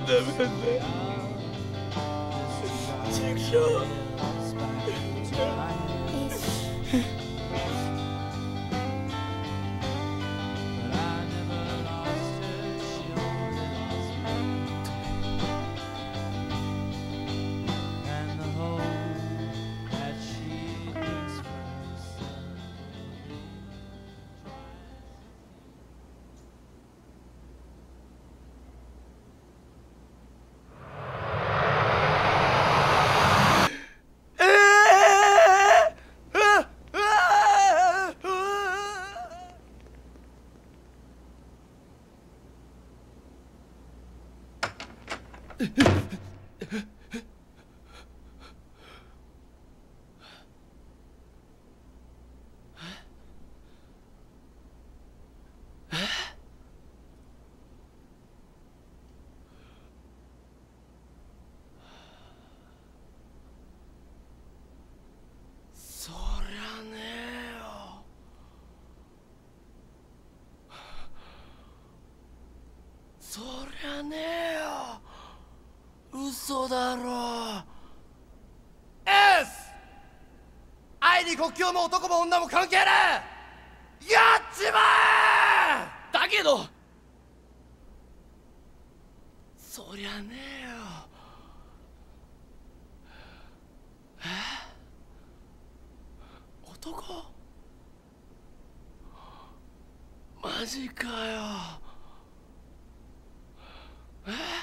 ダメなんだよ。チクショー。そりゃねえよ。そりゃねえよ。嘘だろ。エース、愛に国境も男も女も関係ねえ。やっちまえ。だけどそりゃねえよ。男？マジかよ。